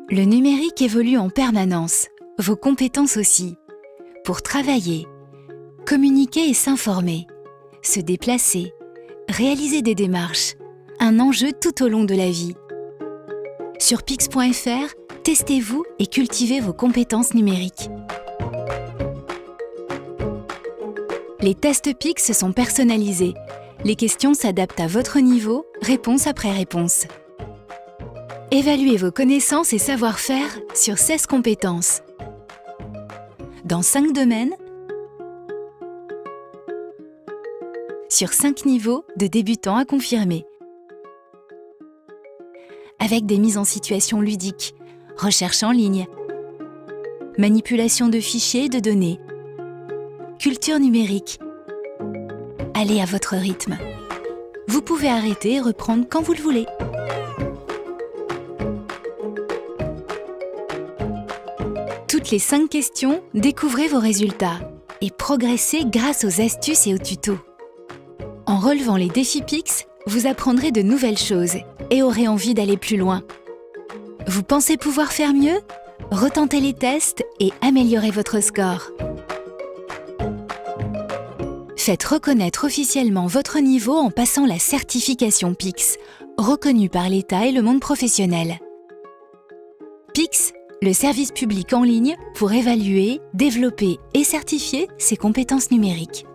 Le numérique évolue en permanence, vos compétences aussi. Pour travailler, communiquer et s'informer, se déplacer, réaliser des démarches, un enjeu tout au long de la vie. Sur Pix.fr, testez-vous et cultivez vos compétences numériques. Les tests Pix sont personnalisés. Les questions s'adaptent à votre niveau, réponse après réponse. Évaluez vos connaissances et savoir-faire sur 16 compétences. Dans 5 domaines, sur 5 niveaux de débutants à confirmés. Avec des mises en situation ludiques, recherche en ligne, manipulation de fichiers et de données, culture numérique. Allez à votre rythme. Vous pouvez arrêter et reprendre quand vous le voulez. Toutes les 5 questions, découvrez vos résultats et progressez grâce aux astuces et aux tutos. En relevant les défis Pix, vous apprendrez de nouvelles choses et aurez envie d'aller plus loin. Vous pensez pouvoir faire mieux? Retentez les tests et améliorez votre score. Faites reconnaître officiellement votre niveau en passant la certification Pix, reconnue par l'État et le monde professionnel. Pix, le service public en ligne pour évaluer, développer et certifier ses compétences numériques.